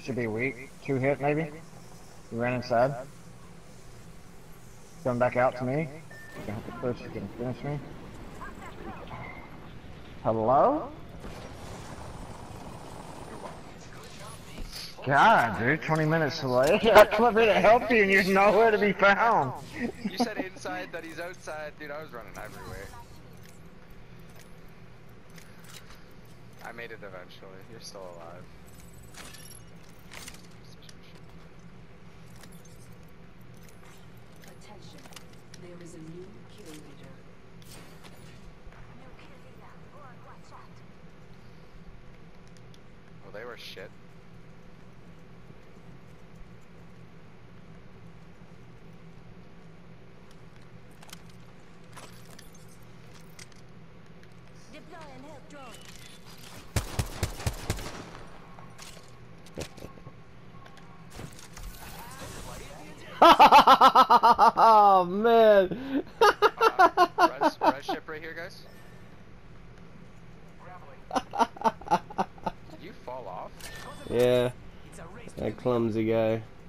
should be weak. 2 hit maybe. He ran inside. Coming back out to me. Gonna have to push. He's gonna finish me. Hello? God, dude, 20 minutes away. I come up here to help you and you're nowhere to be found. You said inside, that he's outside. Dude, I was running everywhere. I made it eventually. You're still alive. Attention, there is a new kill leader. New kill leader. Watch out. Well, they were shit. Deploy an help drone. Oh man. Res ship right here, guys. Did you fall off? Yeah, that clumsy guy.